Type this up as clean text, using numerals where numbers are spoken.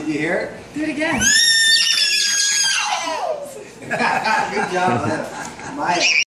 Did you hear it? Do it again. Good job, Maya.